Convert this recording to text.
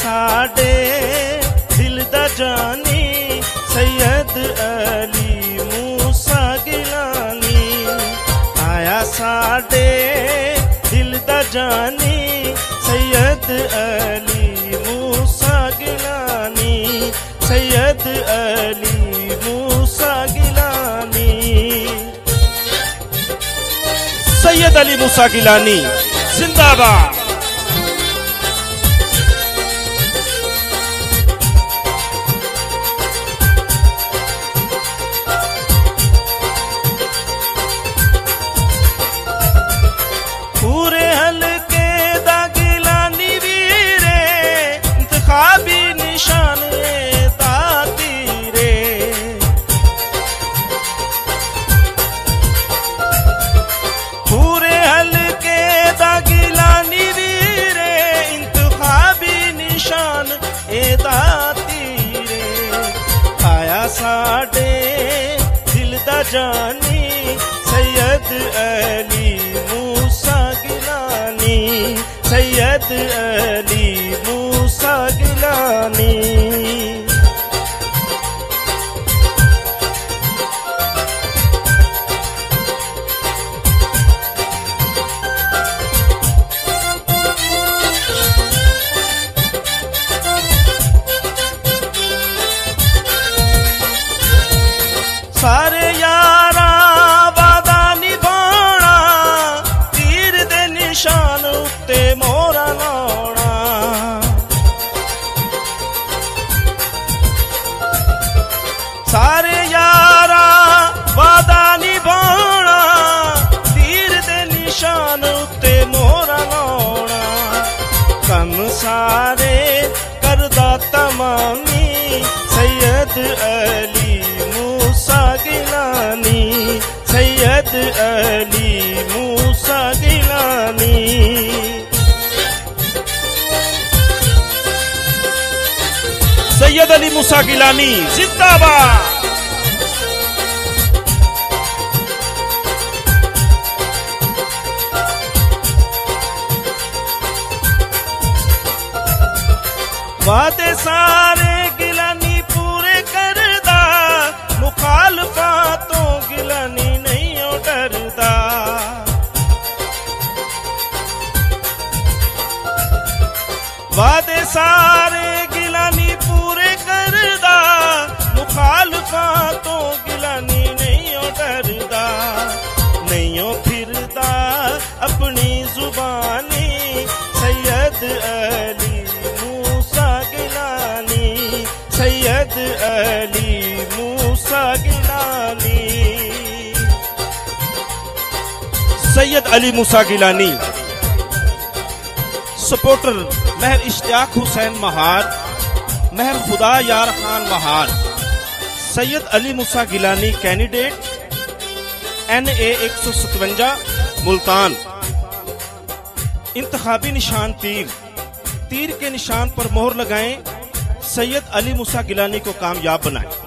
साडे दिल दा जानी सैयद अली मूसा गिलानी। आया साडे दिल दा जानी सैयद अली मूसा गिलानी, सैयद अली मूसा गिलानी। सैयद अली मूसा गिलानी जिंदाबाद। पूरे हल्के दा गिलानी वीरे, इंतखाबी निशान दाती रे। पूरे हल्के दा गिलानी वीरे, इंतखाबी निशान दाती रे। आया साडे दिल दा जानी सैयद अली मूसा गिलानी, सैयद अली मूसा गिलानी। सारे यारा वादा निभाना, तीर दे निशान उत्ते मोरा लाना। सारे यारा वादा निभाना, तीर दे निशान उत्ते मोरा लाना। कम सारे करदा तमामी सैयद अली मूसा गिलानी, सैयद अली मूसा गिलानी। सैयद अली मूसा गिलानी जिंदाबाद। वादे सारे गिलानी पूरे करदा, मुखालफातों गिलानी नहीं डरदा। वादे सारे गिलानी पूरे करदा, मुखालफातों गिलानी नहीं डरदा। नहीं फिरदा अपनी जुबानी Syed Ali Musa Gilani, Syed Ali Musa Gilani. Syed Ali Musa Gilani. Supporter Mehar Ishtiaq Hussain Mahar, Mehar Khuda Yar Khan Mahar. Syed Ali Musa Gilani candidate NA 157 Multan. इंतखाबी निशान तीर, तीर के निशान पर मोहर लगाएं, सैयद अली मूसा गिलानी को कामयाब बनाएं।